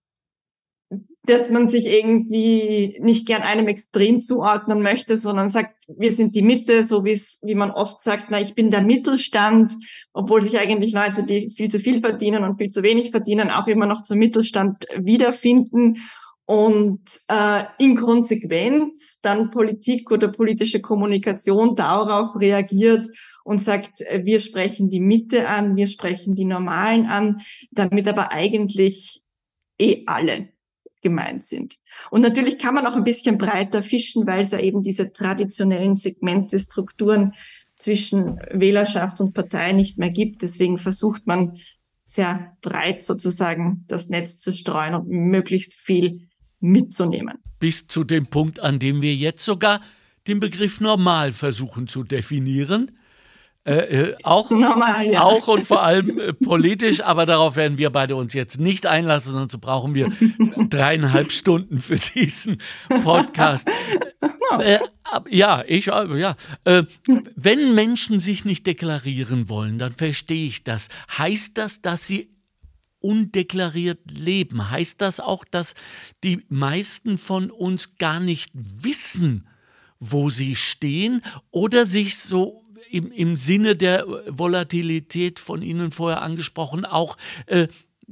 dass man sich irgendwie nicht gern einem Extrem zuordnen möchte, sondern sagt, wir sind die Mitte, so wie es, wie man oft sagt, na, ich bin der Mittelstand, obwohl sich eigentlich Leute, die viel zu viel verdienen und viel zu wenig verdienen, auch immer noch zum Mittelstand wiederfinden und äh, in Konsequenz dann Politik oder politische Kommunikation darauf reagiert und sagt, wir sprechen die Mitte an, wir sprechen die Normalen an, damit aber eigentlich eh alle gemeint sind. Und natürlich kann man auch ein bisschen breiter fischen, weil es ja eben diese traditionellen Segmente, Strukturen zwischen Wählerschaft und Partei nicht mehr gibt. Deswegen versucht man sehr breit sozusagen das Netz zu streuen und möglichst viel mitzunehmen. Bis zu dem Punkt, an dem wir jetzt sogar den Begriff normal versuchen zu definieren. Äh, äh, auch, Normal, ja. auch und vor allem äh, politisch, aber darauf werden wir beide uns jetzt nicht einlassen, sonst brauchen wir dreieinhalb Stunden für diesen Podcast. Äh, ja, ich, ja. Äh, wenn Menschen sich nicht deklarieren wollen, dann verstehe ich das. Heißt das, dass sie undeklariert leben? Heißt das auch, dass die meisten von uns gar nicht wissen, wo sie stehen oder sich so Im, im Sinne der Volatilität von Ihnen vorher angesprochen, auch äh,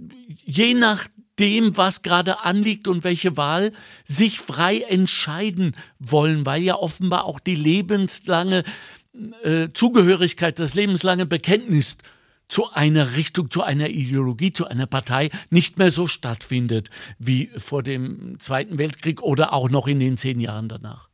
je nachdem, was gerade anliegt und welche Wahl, sich frei entscheiden wollen, weil ja offenbar auch die lebenslange äh, Zugehörigkeit, das lebenslange Bekenntnis zu einer Richtung, zu einer Ideologie, zu einer Partei nicht mehr so stattfindet wie vor dem Zweiten Weltkrieg oder auch noch in den zehn Jahren danach.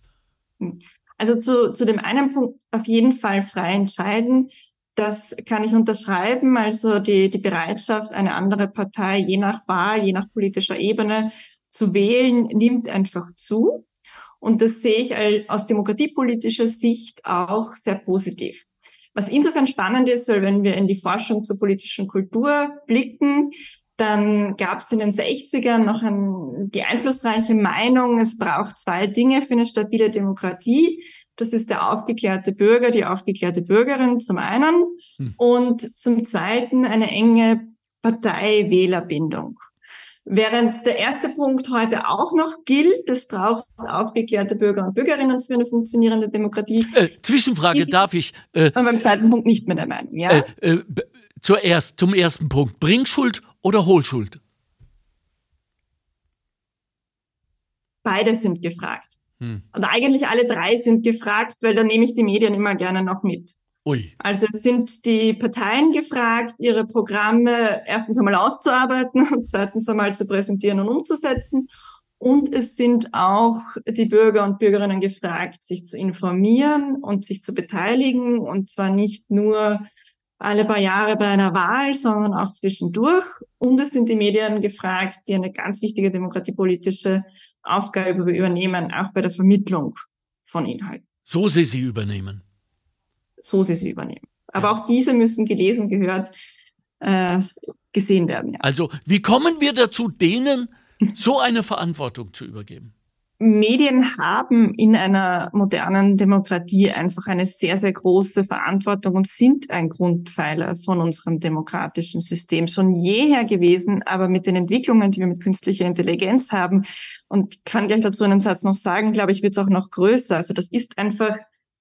Also zu, zu dem einen Punkt auf jeden Fall frei entscheiden. Das kann ich unterschreiben. Also die, die Bereitschaft, eine andere Partei je nach Wahl, je nach politischer Ebene zu wählen, nimmt einfach zu. Und das sehe ich aus demokratiepolitischer Sicht auch sehr positiv. Was insofern spannend ist, weil wenn wir in die Forschung zur politischen Kultur blicken, dann gab es in den sechzigern noch ein, die einflussreiche Meinung, es braucht zwei Dinge für eine stabile Demokratie. Das ist der aufgeklärte Bürger, die aufgeklärte Bürgerin zum einen hm. und zum zweiten eine enge Partei-Wählerbindung. Während der erste Punkt heute auch noch gilt, es braucht aufgeklärte Bürger und Bürgerinnen für eine funktionierende Demokratie. Äh, Zwischenfrage, ich, darf ich? Äh, und beim zweiten Punkt nicht mehr der Meinung, ja? Äh, äh, zuerst, zum ersten Punkt, Bringschuld oder Hohlschuld? Beide sind gefragt. Hm. Und eigentlich alle drei sind gefragt, weil da nehme ich die Medien immer gerne noch mit. Ui. Also es sind die Parteien gefragt, ihre Programme erstens einmal auszuarbeiten und zweitens einmal zu präsentieren und umzusetzen. Und es sind auch die Bürger und Bürgerinnen gefragt, sich zu informieren und sich zu beteiligen. Und zwar nicht nur alle paar Jahre bei einer Wahl, sondern auch zwischendurch. Und es sind die Medien gefragt, die eine ganz wichtige demokratiepolitische Aufgabe übernehmen, auch bei der Vermittlung von Inhalten. So sie sie übernehmen. So sie sie übernehmen. Aber ja. auch diese müssen gelesen, gehört, äh, gesehen werden. Ja. Also wie kommen wir dazu, denen so eine Verantwortung zu übergeben? Medien haben in einer modernen Demokratie einfach eine sehr, sehr große Verantwortung und sind ein Grundpfeiler von unserem demokratischen System schon jeher gewesen, aber mit den Entwicklungen, die wir mit künstlicher Intelligenz haben, und ich kann gleich dazu einen Satz noch sagen, glaube ich, wird es auch noch größer. Also das ist einfach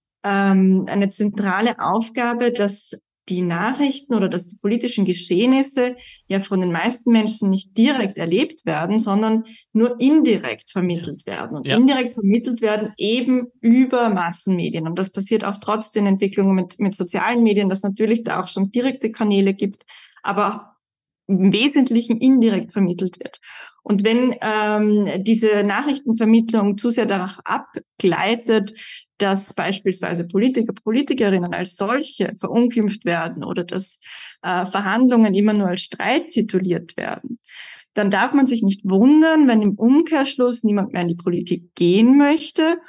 ähm, eine zentrale Aufgabe, dass die Nachrichten oder dass die politischen Geschehnisse ja von den meisten Menschen nicht direkt erlebt werden, sondern nur indirekt vermittelt werden. Und ja. indirekt vermittelt werden eben über Massenmedien. Und das passiert auch trotz den Entwicklungen mit, mit sozialen Medien, dass natürlich da auch schon direkte Kanäle gibt, aber im Wesentlichen indirekt vermittelt wird. Und wenn ähm, diese Nachrichtenvermittlung zu sehr darauf abgleitet, dass beispielsweise Politiker, Politikerinnen als solche verunglimpft werden oder dass äh, Verhandlungen immer nur als Streit tituliert werden, dann darf man sich nicht wundern, wenn im Umkehrschluss niemand mehr in die Politik gehen möchte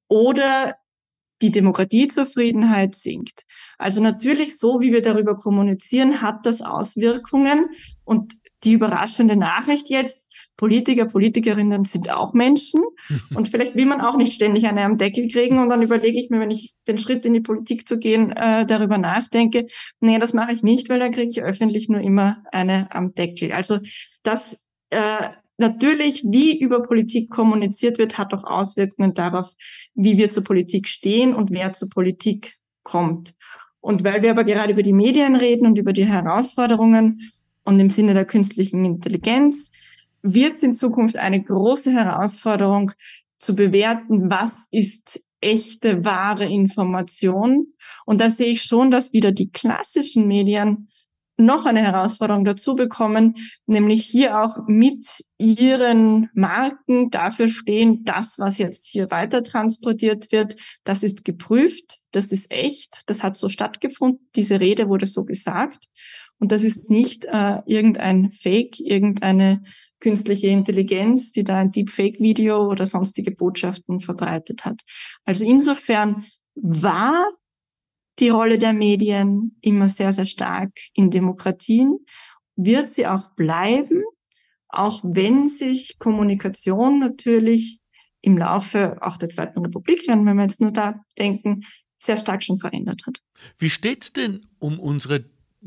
oder die Demokratiezufriedenheit sinkt. Also natürlich, so wie wir darüber kommunizieren, hat das Auswirkungen. Und die überraschende Nachricht jetzt, Politiker, Politikerinnen sind auch Menschen. Und vielleicht will man auch nicht ständig eine am Deckel kriegen. Und dann überlege ich mir, wenn ich den Schritt in die Politik zu gehen, äh, darüber nachdenke, nee, das mache ich nicht, weil da kriege ich öffentlich nur immer eine am Deckel. Also das äh, natürlich, wie über Politik kommuniziert wird, hat auch Auswirkungen darauf, wie wir zur Politik stehen und wer zur Politik kommt. Und weil wir aber gerade über die Medien reden und über die Herausforderungen und im Sinne der künstlichen Intelligenz, wird es in Zukunft eine große Herausforderung zu bewerten, was ist echte, wahre Information. Und da sehe ich schon, dass wieder die klassischen Medien noch eine Herausforderung dazu bekommen, nämlich hier auch mit ihren Marken dafür stehen, das, was jetzt hier weiter transportiert wird, das ist geprüft, das ist echt, das hat so stattgefunden, diese Rede wurde so gesagt und das ist nicht äh, irgendein Fake, irgendeine künstliche Intelligenz, die da ein Deepfake-Video oder sonstige Botschaften verbreitet hat. Also insofern war die Rolle der Medien immer sehr, sehr stark in Demokratien, wird sie auch bleiben, auch wenn sich Kommunikation natürlich im Laufe auch der Zweiten Republik, wenn wir jetzt nur da denken, sehr stark schon verändert hat. Wie steht's denn um unsere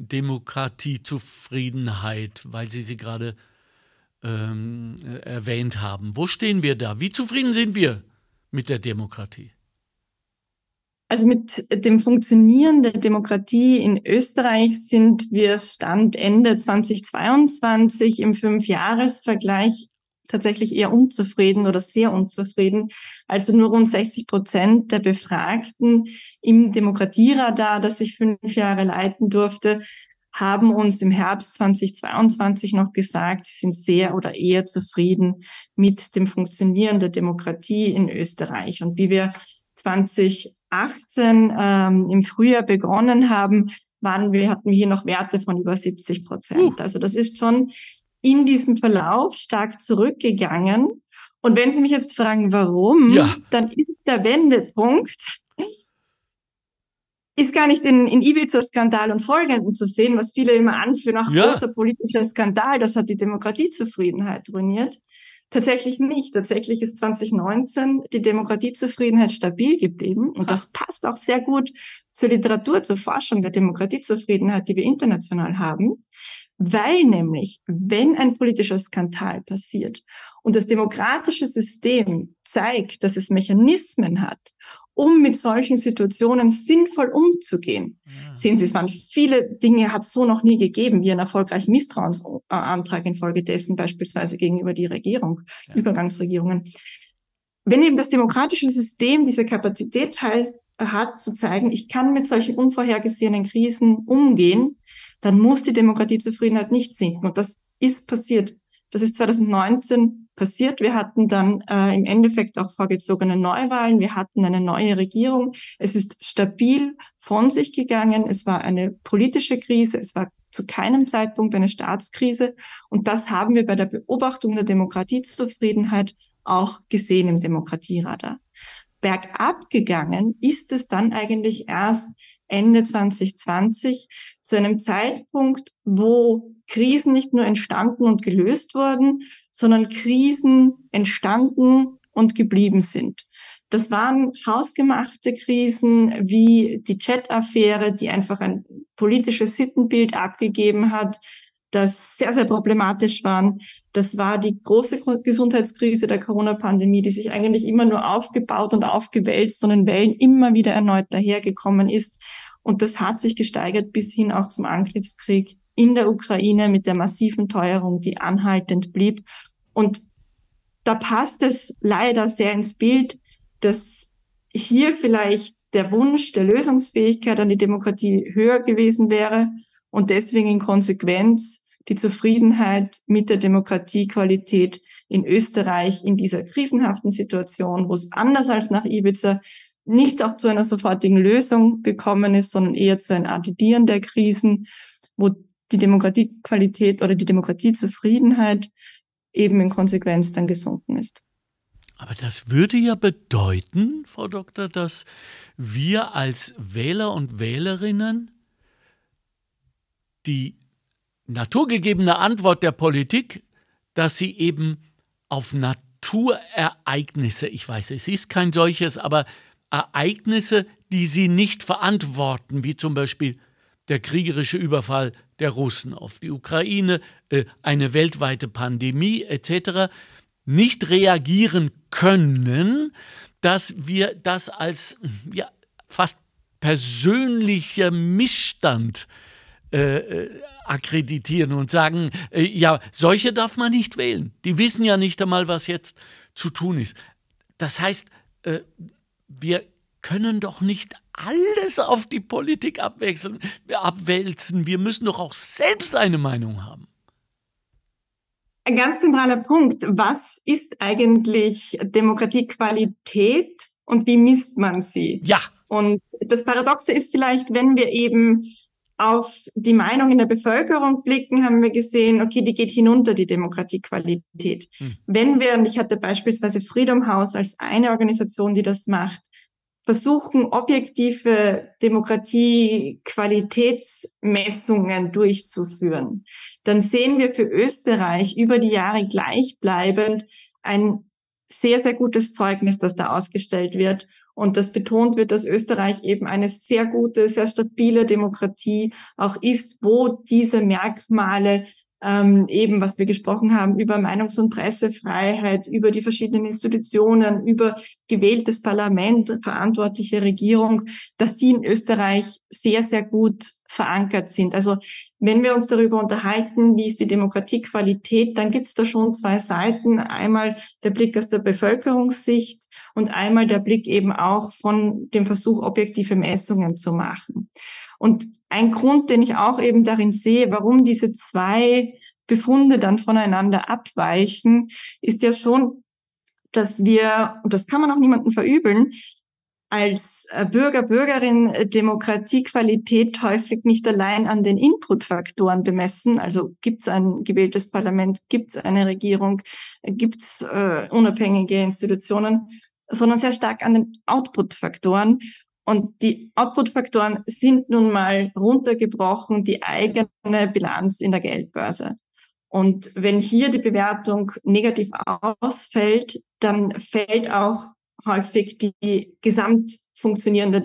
Demokratiezufriedenheit, weil Sie sie gerade ähm, erwähnt haben? Wo stehen wir da? Wie zufrieden sind wir mit der Demokratie? Also mit dem Funktionieren der Demokratie in Österreich sind wir Stand Ende zweitausendzweiundzwanzig im Fünfjahresvergleich tatsächlich eher unzufrieden oder sehr unzufrieden. Also nur rund sechzig Prozent der Befragten im Demokratieradar, das ich fünf Jahre leiten durfte, haben uns im Herbst zweitausendzweiundzwanzig noch gesagt, sie sind sehr oder eher zufrieden mit dem Funktionieren der Demokratie in Österreich. Und wie wir zweitausendachtzehn ähm, im Frühjahr begonnen haben, waren wir, hatten wir hier noch Werte von über siebzig Prozent. Uh. Also das ist schon in diesem Verlauf stark zurückgegangen. Und wenn Sie mich jetzt fragen, warum, ja. dann ist der Wendepunkt, ist gar nicht in, in Ibiza-Skandal und Folgenden zu sehen, was viele immer anführen, auch ja. großer politischer Skandal, das hat die Demokratiezufriedenheit ruiniert. Tatsächlich nicht. Tatsächlich ist zwanzig neunzehn die Demokratiezufriedenheit stabil geblieben. Und das passt auch sehr gut zur Literatur, zur Forschung der Demokratiezufriedenheit, die wir international haben. Weil nämlich, wenn ein politischer Skandal passiert und das demokratische System zeigt, dass es Mechanismen hat, um mit solchen Situationen sinnvoll umzugehen. Ja. Sehen Sie, es waren viele Dinge, hat es so noch nie gegeben, wie einen erfolgreichen Misstrauensantrag infolgedessen, beispielsweise gegenüber die Regierung, ja. Übergangsregierungen. Wenn eben das demokratische System diese Kapazität heißt, hat, zu zeigen, ich kann mit solchen unvorhergesehenen Krisen umgehen, dann muss die Demokratiezufriedenheit nicht sinken. Und das ist passiert. Das ist zweitausendneunzehn passiert. Wir hatten dann äh, im Endeffekt auch vorgezogene Neuwahlen. Wir hatten eine neue Regierung. Es ist stabil von sich gegangen. Es war eine politische Krise. Es war zu keinem Zeitpunkt eine Staatskrise. Und das haben wir bei der Beobachtung der Demokratiezufriedenheit auch gesehen im Demokratieradar. Bergab gegangen ist es dann eigentlich erst Ende zwanzig zwanzig, zu einem Zeitpunkt, wo Krisen nicht nur entstanden und gelöst wurden, sondern Krisen entstanden und geblieben sind. Das waren hausgemachte Krisen wie die Chat-Affäre, die einfach ein politisches Sittenbild abgegeben hat, das sehr, sehr problematisch waren. Das war die große Gesundheitskrise der Corona-Pandemie, die sich eigentlich immer nur aufgebaut und aufgewälzt und in Wellen immer wieder erneut dahergekommen ist. Und das hat sich gesteigert bis hin auch zum Angriffskrieg in der Ukraine mit der massiven Teuerung, die anhaltend blieb. Und da passt es leider sehr ins Bild, dass hier vielleicht der Wunsch der Lösungsfähigkeit an die Demokratie höher gewesen wäre und deswegen in Konsequenz die Zufriedenheit mit der Demokratiequalität in Österreich in dieser krisenhaften Situation, wo es anders als nach Ibiza nicht auch zu einer sofortigen Lösung gekommen ist, sondern eher zu einem Addieren der Krisen, wo die Demokratiequalität oder die Demokratiezufriedenheit eben in Konsequenz dann gesunken ist. Aber das würde ja bedeuten, Frau Doktor, dass wir als Wähler und Wählerinnen die naturgegebene Antwort der Politik, dass sie eben auf Naturereignisse, ich weiß, es ist kein solches, aber Ereignisse, die sie nicht verantworten, wie zum Beispiel der kriegerische Überfall der Russen auf die Ukraine, eine weltweite Pandemie et cetera, nicht reagieren können, dass wir das als ja, fast persönlicher Missstand äh, akkreditieren und sagen, äh, ja, solche darf man nicht wählen. Die wissen ja nicht einmal, was jetzt zu tun ist. Das heißt, äh, wir können doch nicht alles auf die Politik abwechseln, abwälzen. Wir müssen doch auch selbst eine Meinung haben. Ein ganz zentraler Punkt. Was ist eigentlich Demokratiequalität und wie misst man sie? Ja. Und das Paradoxe ist vielleicht, wenn wir eben auf die Meinung in der Bevölkerung blicken, haben wir gesehen, okay, die geht hinunter, die Demokratiequalität. Hm. Wenn wir, und ich hatte beispielsweise Freedom House als eine Organisation, die das macht, versuchen, objektive Demokratiequalitätsmessungen durchzuführen, dann sehen wir für Österreich über die Jahre gleichbleibend ein sehr, sehr gutes Zeugnis, das da ausgestellt wird. Und das betont wird, dass Österreich eben eine sehr gute, sehr stabile Demokratie auch ist, wo diese Merkmale Ähm, eben, was wir gesprochen haben, über Meinungs- und Pressefreiheit, über die verschiedenen Institutionen, über gewähltes Parlament, verantwortliche Regierung, dass die in Österreich sehr, sehr gut verankert sind. Also wenn wir uns darüber unterhalten, wie ist die Demokratiequalität, dann gibt es da schon zwei Seiten. Einmal der Blick aus der Bevölkerungssicht und einmal der Blick eben auch von dem Versuch, objektive Messungen zu machen. Und ein Grund, den ich auch eben darin sehe, warum diese zwei Befunde dann voneinander abweichen, ist ja schon, dass wir, und das kann man auch niemandem verübeln, als Bürger, Bürgerin Demokratiequalität häufig nicht allein an den Inputfaktoren bemessen. Also gibt es ein gewähltes Parlament, gibt es eine Regierung, gibt es äh, unabhängige Institutionen, sondern sehr stark an den Outputfaktoren. Und die Output-Faktoren sind nun mal runtergebrochen, die eigene Bilanz in der Geldbörse. Und wenn hier die Bewertung negativ ausfällt, dann fällt auch häufig die gesamt funktionierende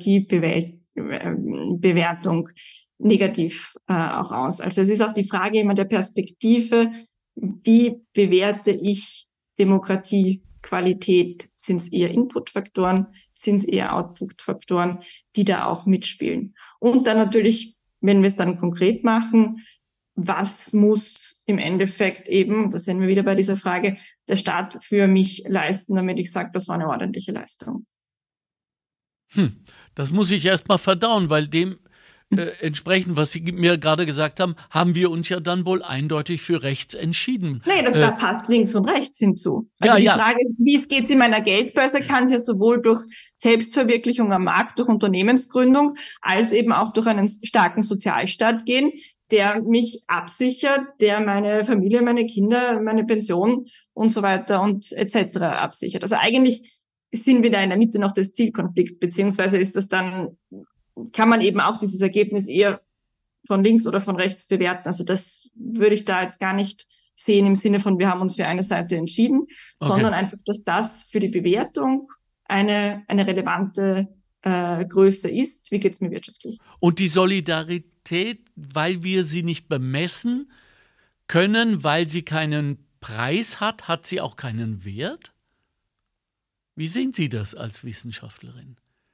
Demokratiebewertung negativ äh, auch aus. Also es ist auch die Frage immer der Perspektive, wie bewerte ich Demokratiequalität? Sind es eher Inputfaktoren? Sind es eher Output-Faktoren, die da auch mitspielen? Und dann natürlich, wenn wir es dann konkret machen, was muss im Endeffekt eben, da sind wir wieder bei dieser Frage, der Staat für mich leisten, damit ich sage, das war eine ordentliche Leistung? Hm, das muss ich erst mal verdauen, weil dem äh, entsprechend, was Sie mir gerade gesagt haben, haben wir uns ja dann wohl eindeutig für rechts entschieden. Nee, das äh, da passt links und rechts hinzu. Also ja, die ja. Frage ist, wie es geht in meiner Geldbörse, kann es ja sowohl durch Selbstverwirklichung am Markt, durch Unternehmensgründung, als eben auch durch einen starken Sozialstaat gehen, der mich absichert, der meine Familie, meine Kinder, meine Pension und so weiter und et cetera absichert. Also eigentlich sind wir da in der Mitte noch des Zielkonflikts, beziehungsweise ist das dann, kann man eben auch dieses Ergebnis eher von links oder von rechts bewerten. Also das würde ich da jetzt gar nicht sehen im Sinne von, wir haben uns für eine Seite entschieden, Okay. sondern einfach, dass das für die Bewertung eine, eine relevante äh, Größe ist. Wie geht es mir wirtschaftlich? Und die Solidarität, weil wir sie nicht bemessen können, weil sie keinen Preis hat, hat sie auch keinen Wert? Wie sehen Sie das als Wissenschaftlerin?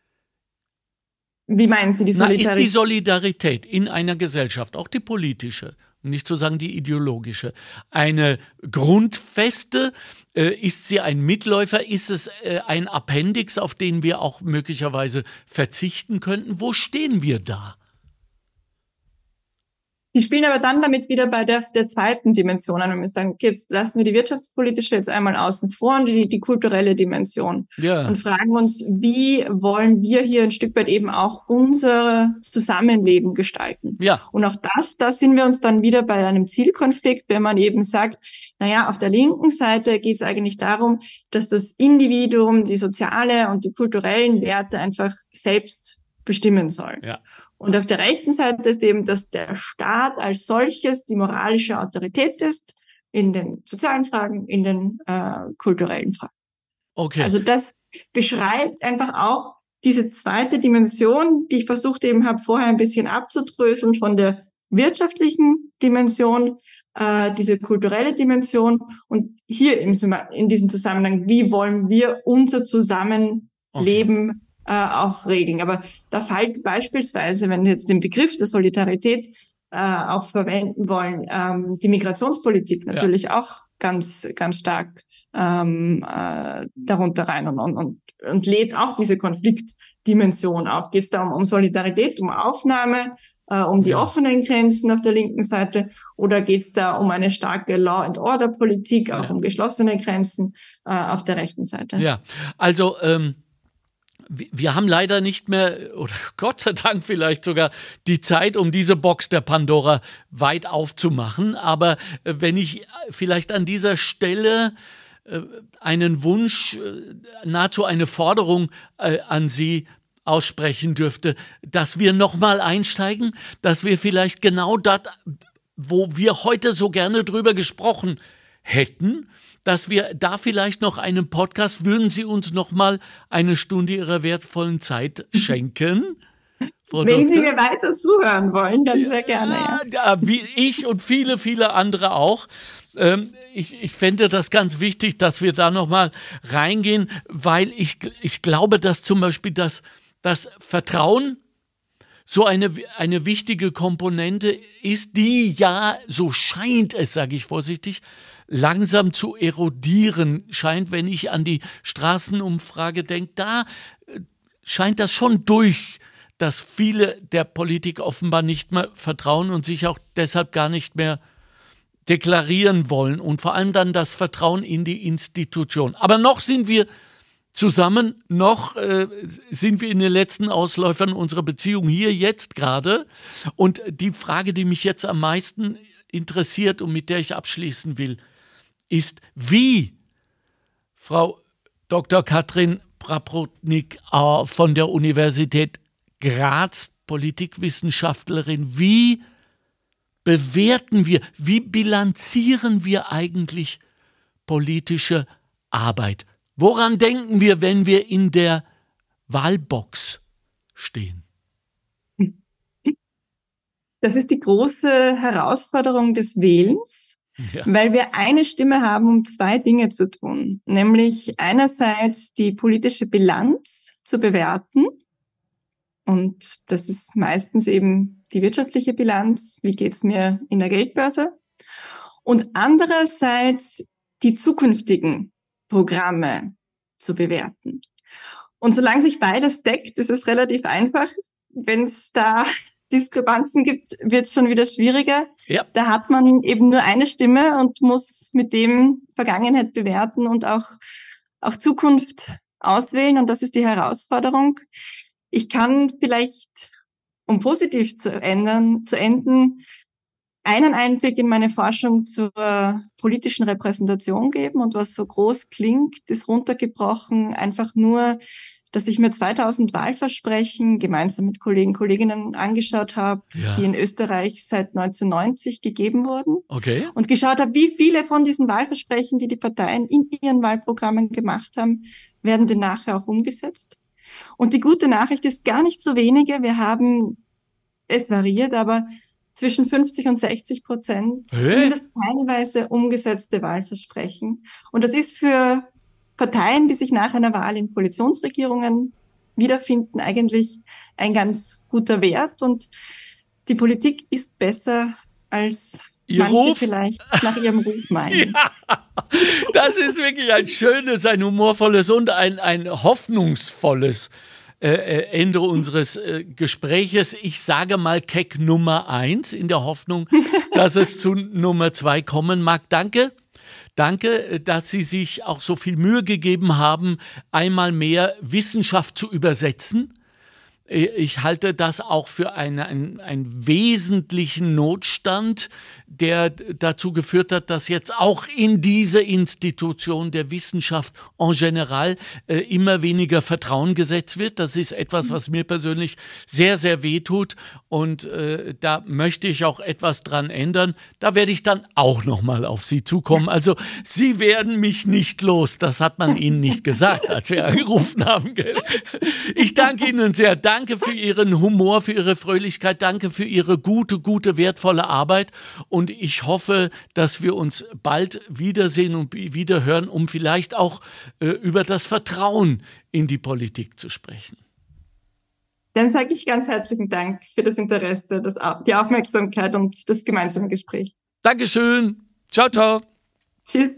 Wie meinen Sie die Na, Solidarität? ist die Solidarität in einer Gesellschaft, auch die politische, um nicht zu sagen die ideologische, eine grundfeste? Äh, ist sie ein Mitläufer? Ist es äh, ein Appendix, auf den wir auch möglicherweise verzichten könnten? Wo stehen wir da? Die spielen aber dann damit wieder bei der, der zweiten Dimension an, wenn wir sagen, okay, jetzt lassen wir die wirtschaftspolitische jetzt einmal außen vor und die, die kulturelle Dimension Ja. und fragen uns, wie wollen wir hier ein Stück weit eben auch unser Zusammenleben gestalten? Ja. Und auch das, da sind wir uns dann wieder bei einem Zielkonflikt, wenn man eben sagt, naja, auf der linken Seite geht es eigentlich darum, dass das Individuum die soziale und die kulturellen Werte einfach selbst bestimmen soll. Ja. Und auf der rechten Seite ist eben, dass der Staat als solches die moralische Autorität ist in den sozialen Fragen, in den äh, kulturellen Fragen. Okay. Also das beschreibt einfach auch diese zweite Dimension, die ich versucht eben habe, vorher ein bisschen abzudröseln von der wirtschaftlichen Dimension, äh, diese kulturelle Dimension und hier im, in diesem Zusammenhang, wie wollen wir unser Zusammenleben okay. Äh, auch regeln. Aber da fällt beispielsweise, wenn wir jetzt den Begriff der Solidarität äh, auch verwenden wollen, ähm, die Migrationspolitik natürlich ja. auch ganz, ganz stark ähm, äh, darunter rein und, und, und lädt auch diese Konfliktdimension auf. Geht es da um, um Solidarität, um Aufnahme, äh, um die ja. offenen Grenzen auf der linken Seite oder geht es da um eine starke Law-and-Order-Politik, auch ja. um geschlossene Grenzen äh, auf der rechten Seite? Ja, also ähm wir haben leider nicht mehr, oder Gott sei Dank vielleicht sogar, die Zeit, um diese Box der Pandora weit aufzumachen. Aber wenn ich vielleicht an dieser Stelle einen Wunsch, nahezu eine Forderung an Sie aussprechen dürfte, dass wir nochmal einsteigen, dass wir vielleicht genau das, wo wir heute so gerne drüber gesprochen hätten, dass wir da vielleicht noch einen Podcast, würden Sie uns noch mal eine Stunde Ihrer wertvollen Zeit schenken? Frau Wenn Doktor? Sie mir weiter zuhören wollen, dann sehr gerne. Ja, ja, wie ich und viele, viele andere auch. Ähm, ich, ich fände das ganz wichtig, dass wir da noch mal reingehen, weil ich, ich glaube, dass zum Beispiel das, das Vertrauen so eine, eine wichtige Komponente ist, die ja, so scheint es, sage ich vorsichtig, langsam zu erodieren scheint, wenn ich an die Straßenumfrage denke. Da scheint das schon durch, dass viele der Politik offenbar nicht mehr vertrauen und sich auch deshalb gar nicht mehr deklarieren wollen und vor allem dann das Vertrauen in die Institution. Aber noch sind wir zusammen, noch äh, sind wir in den letzten Ausläufern unserer Beziehung hier jetzt gerade. Und die Frage, die mich jetzt am meisten interessiert und mit der ich abschließen will, ist, wie Frau Doktor Katrin Praprotnik äh, von der Universität Graz, Politikwissenschaftlerin, wie bewerten wir, wie bilanzieren wir eigentlich politische Arbeit? Woran denken wir, wenn wir in der Wahlbox stehen? Das ist die große Herausforderung des Wählens. Ja. Weil wir eine Stimme haben, um zwei Dinge zu tun. Nämlich einerseits die politische Bilanz zu bewerten. Und das ist meistens eben die wirtschaftliche Bilanz. Wie geht's mir in der Geldbörse? Und andererseits die zukünftigen Programme zu bewerten. Und solange sich beides deckt, ist es relativ einfach. Wenn es da Diskrepanzen gibt, wird es schon wieder schwieriger. Ja. Da hat man eben nur eine Stimme und muss mit dem Vergangenheit bewerten und auch, auch Zukunft auswählen. Und das ist die Herausforderung. Ich kann vielleicht, um positiv zu ändern, zu enden, einen Einblick in meine Forschung zur politischen Repräsentation geben. Und was so groß klingt, ist runtergebrochen einfach nur dass ich mir zweitausend Wahlversprechen gemeinsam mit Kollegen und Kolleginnen angeschaut habe, Ja. die in Österreich seit neunzehnhundertneunzig gegeben wurden. Okay. Und geschaut habe, wie viele von diesen Wahlversprechen, die die Parteien in ihren Wahlprogrammen gemacht haben, werden denn nachher auch umgesetzt. Und die gute Nachricht ist gar nicht so wenige. Wir haben, es variiert, aber zwischen fünfzig und sechzig Prozent Hä? zumindest teilweise umgesetzte Wahlversprechen. Und das ist für Parteien, die sich nach einer Wahl in Koalitionsregierungen wiederfinden, eigentlich ein ganz guter Wert. Und die Politik ist besser, als Ihr manche Ruf? vielleicht nach ihrem Ruf meinen. Ja, das ist wirklich ein schönes, ein humorvolles und ein, ein hoffnungsvolles äh, Ende unseres äh, Gespräches. Ich sage mal Keck Nummer eins in der Hoffnung, dass es zu Nummer zwei kommen mag. Danke. Danke, dass Sie sich auch so viel Mühe gegeben haben, einmal mehr Wissenschaft zu übersetzen. Ich halte das auch für eine, einen, einen wesentlichen Notstand, der dazu geführt hat, dass jetzt auch in diese Institution der Wissenschaft en general äh, immer weniger Vertrauen gesetzt wird. Das ist etwas, was mir persönlich sehr, sehr wehtut. Und äh, da möchte ich auch etwas dran ändern. Da werde ich dann auch nochmal auf Sie zukommen. Also Sie werden mich nicht los. Das hat man Ihnen nicht gesagt, als wir angerufen haben. Gell? Ich danke Ihnen sehr. Danke für Ihren Humor, für Ihre Fröhlichkeit. Danke für Ihre gute, gute, wertvolle Arbeit. Und ich hoffe, dass wir uns bald wiedersehen und wieder hören, um vielleicht auch äh, über das Vertrauen in die Politik zu sprechen. Dann sage ich ganz herzlichen Dank für das Interesse, das, die Aufmerksamkeit und das gemeinsame Gespräch. Dankeschön. Ciao, ciao. Tschüss.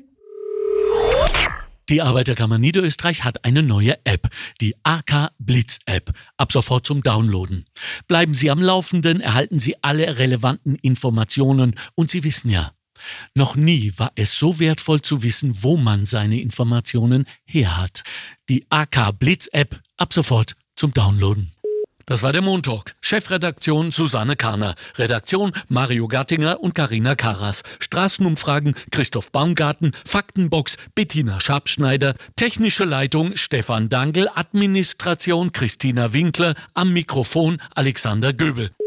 Die Arbeiterkammer Niederösterreich hat eine neue App, die A K Blitz App, ab sofort zum Downloaden. Bleiben Sie am Laufenden, erhalten Sie alle relevanten Informationen und Sie wissen ja, noch nie war es so wertvoll zu wissen, wo man seine Informationen her hat. Die A K Blitz App, ab sofort zum Downloaden. Das war der Montalk. Chefredaktion Susanne Karner. Redaktion Mario Gattinger und Carina Karas. Straßenumfragen Christoph Baumgarten. Faktenbox Bettina Schabschneider. Technische Leitung Stefan Dangl. Administration Christina Winkler. Am Mikrofon Alexander Göbel.